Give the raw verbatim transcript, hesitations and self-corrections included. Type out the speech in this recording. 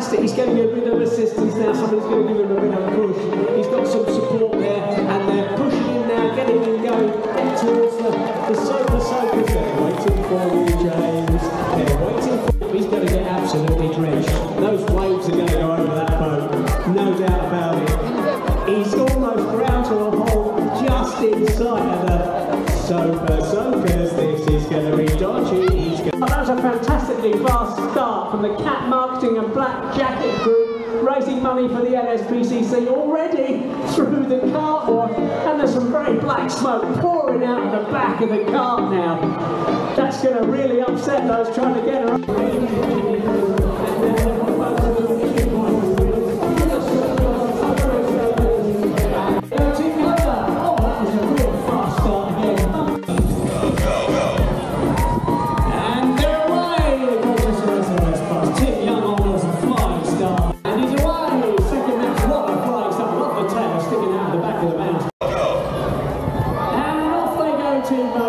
fantastic. He's getting a bit of assistance now. Somebody's going to give him a bit of a push. He's got some support there, and they're pushing him now, getting him going back towards the, the sofa sofa. They're waiting for you, James. They're waiting for him. He's going to get absolutely drenched. Those waves are going to go over that boat, no doubt about it. He's almost ground to a hole just inside of the sofa soakers. This is going to be dodgy. He's going oh, that was a fantastically fast start from the Cat Marketing and Black Jacket Group, raising money for the N S P C C already through the cart wash, and there's some very black smoke pouring out of the back of the cart now. That's going to really upset those trying to get her. Team